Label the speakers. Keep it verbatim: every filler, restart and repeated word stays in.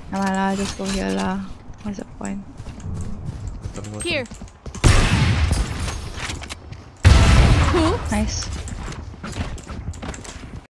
Speaker 1: Never mind lah, just go here lah. What's the point?
Speaker 2: Coming,
Speaker 3: Here.
Speaker 1: Nice.